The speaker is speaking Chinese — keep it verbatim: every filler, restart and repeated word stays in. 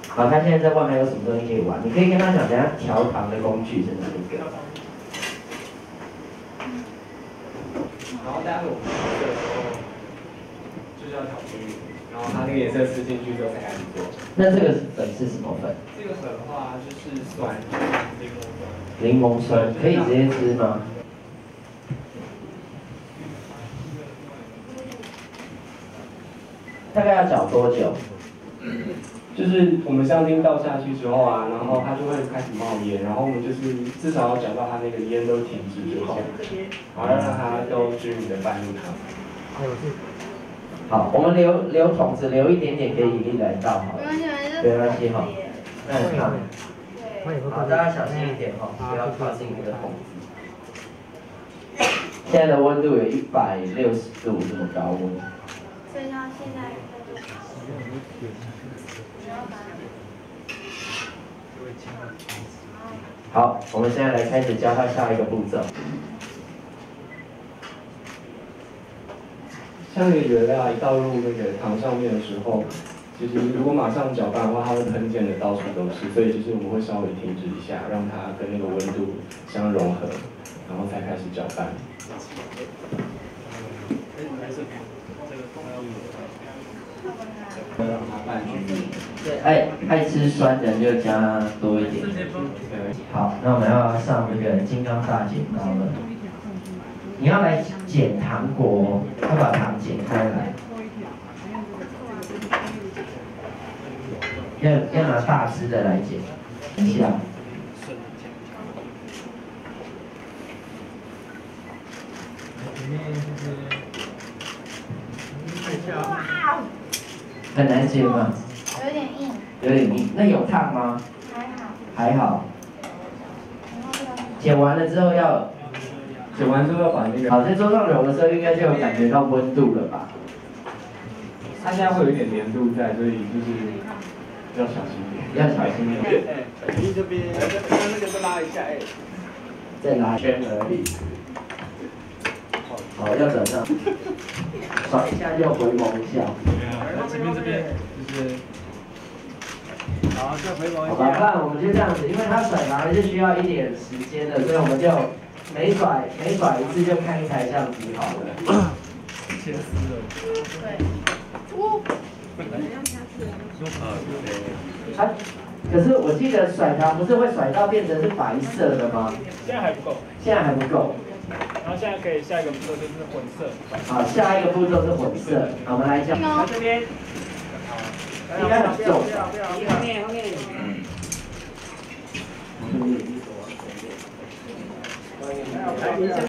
好，他现在在外面有什么东西可以玩？你可以跟他讲，等下调糖的工具是哪一个？ 然后待会我们调色的时候，就是要调均匀，然后它那个颜色吃进去之后才开始做。 那这个粉是什么粉？ 这个粉的话就是酸， 柠檬酸，可以直接吃吗？大概要搅多久？ 就是我们香精倒下去之后啊，然后它就会开始冒烟，然后我们就是至少要搅到它那个烟都停止就好，然后要让它都均匀的拌入汤。 好，我们留留桶子，留一点点给以利来倒好了。没关系哈。那你看。好，大家小心一点哈，不要靠近那个桶子。现在的温度有一百六十度这么高温。 所以它现在。 好，我们现在来开始教他下一个步骤。 像那个原料一倒入那个糖上面的时候，其实如果马上搅拌的话，它会喷溅的到处都是，所以就是我们会稍微停止一下，让它跟那个温度相融合，然后才开始搅拌。让它拌均匀。 对，爱爱吃酸的就加多一点。好，那我们要上那个金刚大剪刀了。你要来剪糖果，要把糖剪开来。要要拿大支的来剪一下。 哇！ 很难剪吗？ 有点硬。 有点硬。那有烫吗？ 还好。 还好。剪完了之后要， 剪完之后要把那个。 好，在桌上揉的时候应该就有感觉到温度了吧？ 它现在会有一点黏度在，所以就是要小心一点。 要小心一点。 哎，你这边，那那个再拉一下，哎。 再拉圈而已。好，要等上。甩一下就回眸一笑。 来前面这边就是。好，再回眸一下。 好吧，不然我们就这样子，因为它甩糖是需要一点时间的，所以我们就每甩每甩一次就看一台相机好了。 切丝了。 对。呜。 啊，可是我记得甩糖不是会甩到变成是白色的吗？ 现在还不够。 现在还不够。 然后现在可以下一个步骤就是混色。 好，下一个步骤是混色。好，我们来讲。 来这边。 应该很重。 后面后面。 嗯。